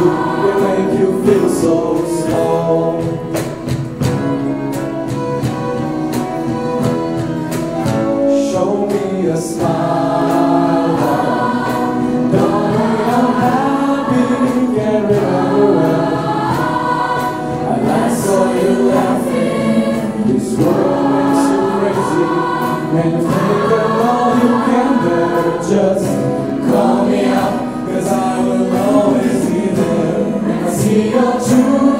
they make you feel so small. Show me a smile, darling, I'm happy, get rid of the world. And I saw you laughing, this world makes you crazy. And you think of all you can bear, just call me up, 'cause I will always be there. And I see your true